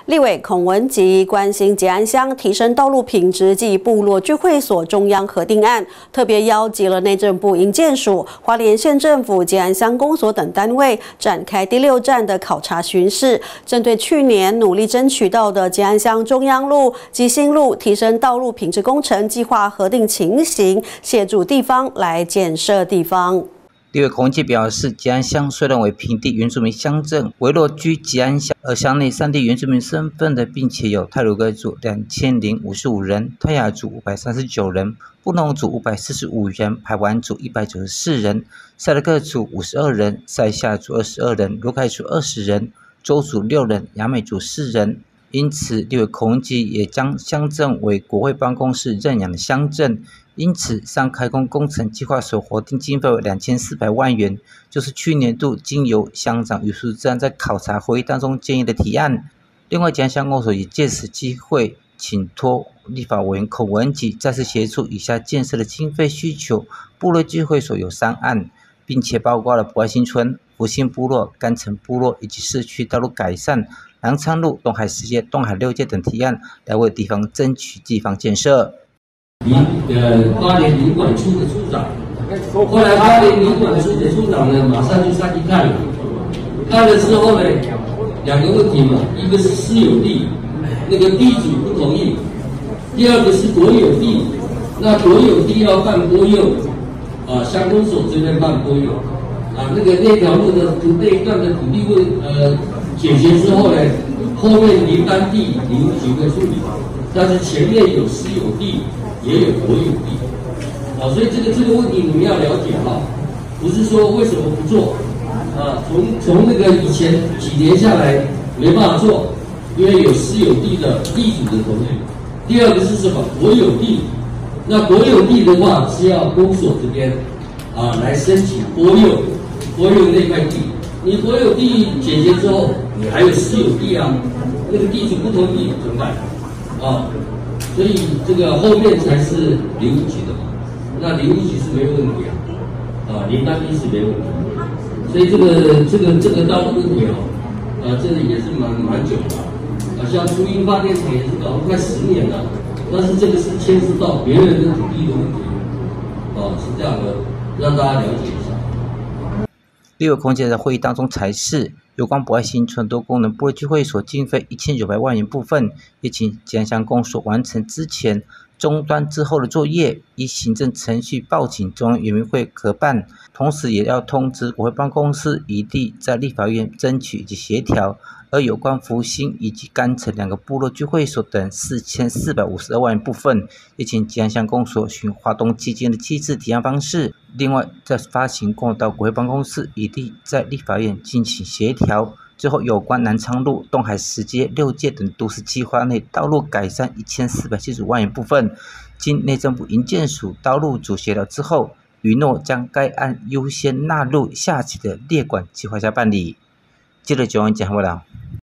立委孔文吉关心捷安乡提升道路品质及部落聚会所中央核定案，特别邀集了内政部营建署、花莲县政府、捷安乡公所等单位，展开第6站的考察巡视，针对去年努力争取到的捷安乡中央路及新路提升道路品质工程计划核定情形，协助地方来建设地方。 立委孔文吉表示，捷安乡虽然为平地原住民乡镇，唯若居捷安乡而乡内3地原住民身份的，并且有太鲁阁族2055人、泰雅族539人、布农族545人、排湾族194人、赛德克族52人、赛夏族22人、卢凯族20人、周族6人、雅美族4人。因此，立委孔文吉也将乡镇为国会办公室认养的乡镇，因此上开工工程计划所核定经费为2400万元，就是去年度经由乡长于淑珍在考察会议当中建议的提案。另外，捷安乡公所也借此机会请托立法委员孔文吉再次协助以下建设的经费需求。部落聚会所有3案，并且包括了博爱新村、福兴部落、干城部落以及市区道路改善、南昌路、东海10街、东海6街等提案，来为地方争取地方建设。 花莲领管处的处长，后来花莲领管处的处长呢，马上就上去看了，看了之后呢，2个问题嘛，一个是私有地，那个地主不同意；第二个是国有地，那国有地要办拨用，乡公所这边办拨用，那条路的那一段的土地解决之后呢，后面离单地林务局会处理，但是前面有私有地。也有国有地，所以这个问题你们要了解哈，不是说为什么不做，从那个以前几年下来没办法做，因为有私有地的地主的同意。第二个是什么？国有地，那国有地的话是要公所这边来申请拨用那块地，你国有地解决之后，你还有私有地啊，那个地主不同意怎么办所以这个后面才是林务局的嘛，那林务局是没有问题林单地是没问题，所以这个道路问题这个也是蛮久的像初音发电厂也是搞了快10年了，但是这个是牵涉到别人的土地的问题是这样的，让大家了解一下。 立委孔文吉在会议当中裁示，有关博爱新村多功能部落聚会所经费1900万元部分，也请捷安乡公所完成之前终端之后的作业，依行政程序报请中央原民会核办，同时也要通知国会办公室，一地在立法院争取以及协调。而有关福兴以及干城2个部落聚会所等4452万元部分，也请捷安乡公所循华东基金的机制提案方式，另外再发行公到国会办公室，以地在立法院进行协调。最后，有关南昌路、东海10街、6街等都市计划内道路改善1475万元部分，经内政部营建署道路组协调之后，允诺将该案优先纳入下期的列管计划下办理。记者9万简报道。